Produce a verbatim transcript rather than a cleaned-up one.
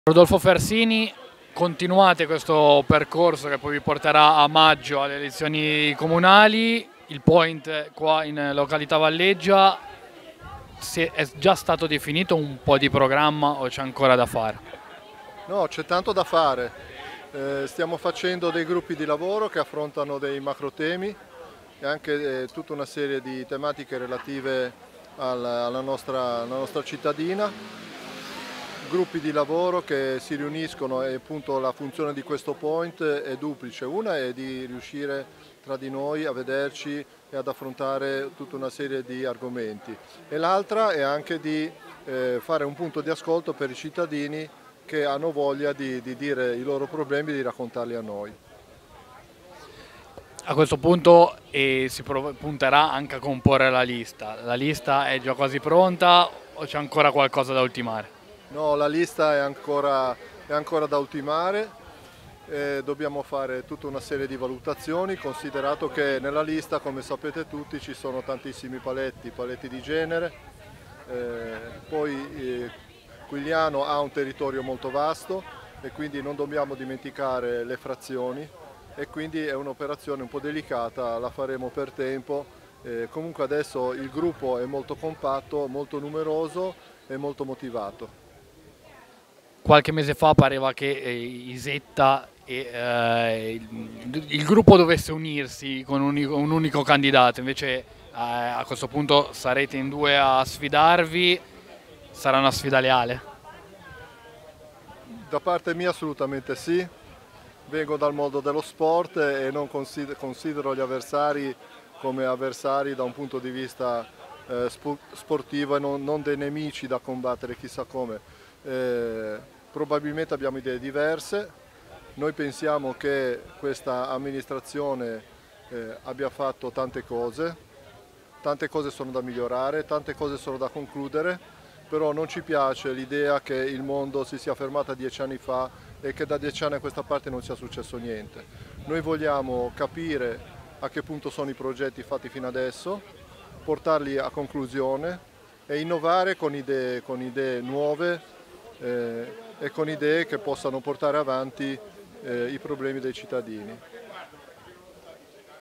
Rodolfo Fersini, continuate questo percorso che poi vi porterà a maggio alle elezioni comunali. Il point qua in località Valleggia, è già stato definito un po' di programma o c'è ancora da fare? No, c'è tanto da fare. Eh, stiamo facendo dei gruppi di lavoro che affrontano dei macro temi e anche eh, tutta una serie di tematiche relative alla, alla, nostra, alla nostra cittadina. Gruppi di lavoro che si riuniscono e appunto la funzione di questo point è duplice. Una è di riuscire tra di noi a vederci e ad affrontare tutta una serie di argomenti e l'altra è anche di eh, fare un punto di ascolto per i cittadini che hanno voglia di, di dire i loro problemi e di raccontarli a noi. A questo punto eh, si punterà anche a comporre la lista. La lista è già quasi pronta o c'è ancora qualcosa da ultimare? No, la lista è ancora, è ancora da ultimare, eh, dobbiamo fare tutta una serie di valutazioni, considerato che nella lista, come sapete tutti, ci sono tantissimi paletti, paletti di genere, eh, poi eh, Quigliano ha un territorio molto vasto e quindi non dobbiamo dimenticare le frazioni e quindi è un'operazione un po' delicata, la faremo per tempo. Eh, comunque adesso il gruppo è molto compatto, molto numeroso e molto motivato. Qualche mese fa pareva che eh, Isetta e eh, il, il gruppo dovesse unirsi con un unico, un unico candidato, invece eh, a questo punto sarete in due a sfidarvi, sarà una sfida leale? Da parte mia assolutamente sì, vengo dal mondo dello sport e non considero gli avversari come avversari da un punto di vista eh, sportivo e non, non dei nemici da combattere chissà come. Eh, probabilmente abbiamo idee diverse, noi pensiamo che questa amministrazione eh, abbia fatto tante cose, tante cose sono da migliorare, tante cose sono da concludere, però non ci piace l'idea che il mondo si sia fermato dieci anni fa e che da dieci anni a questa parte non sia successo niente. Noi vogliamo capire a che punto sono i progetti fatti fino adesso, portarli a conclusione e innovare con idee, con idee nuove eh, e con idee che possano portare avanti eh, i problemi dei cittadini.